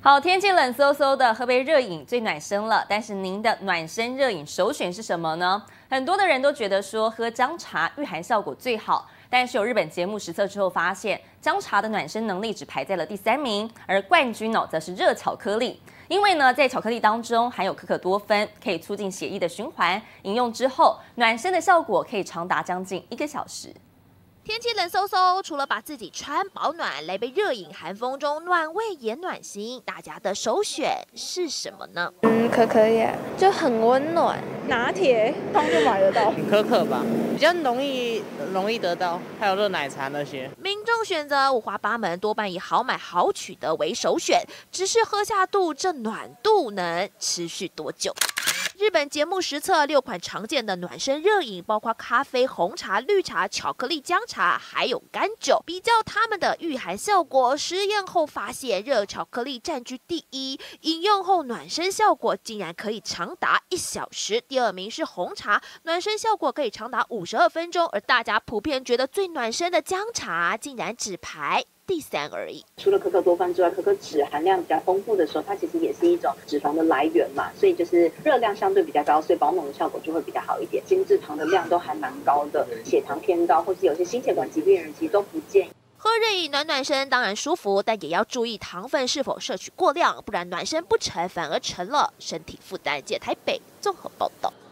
好，天气冷飕飕的，喝杯热饮最暖身了。但是您的暖身热饮首选是什么呢？很多的人都觉得说喝姜茶御寒效果最好，但是有日本节目实测之后发现，姜茶的暖身能力只排在了第3名，而冠军呢则是热巧克力。因为呢，在巧克力当中含有可可多酚，可以促进血液的循环，饮用之后暖身的效果可以长达将近1个小时。 天气冷飕飕，除了把自己穿保暖，来杯热饮，寒风中暖胃也暖心。大家的首选是什么呢？ 可可呀，就很温暖。 拿铁通就买得到， 可可吧，比较容易得到，还有热奶茶那些。 民众选择五花八门，多半以好买好取得为首选。只是喝下肚，这暖度能持续多久？日本节目实测6款常见的暖身热饮，包括咖啡、红茶、绿茶、巧克力、姜茶，还有干酒。比较它们的御寒效果，实验后发现热巧克力占据第1，饮用后暖身效果竟然可以长达1小时。第2名是红茶，暖身效果可以长达52分钟，而大家普遍觉得最暖身的姜茶，竟然只排第3而已。 除了可可多酚之外，可可脂含量比较丰富的时候，它其实也是一种脂肪的来源嘛，所以就是热量相对比较高，所以保暖的效果就会比较好一点。精制糖的量都还蛮高的，血糖偏高或是有些心血管疾病的人其实都不建议。 喝热饮暖身当然舒服，但也要注意糖分是否摄取过量，不然暖身不成反而成了身体负担。台北综合报道。